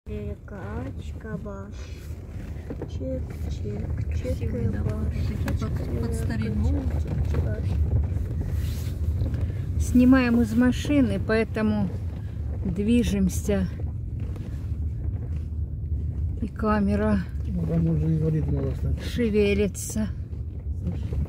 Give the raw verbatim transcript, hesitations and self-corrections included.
Качка-баш. Чик-чик, Красивые дома, такие под, под старину. Снимаем из машины, поэтому движемся. И камера Там уже инвалид надо стать. шевелится. Слышь?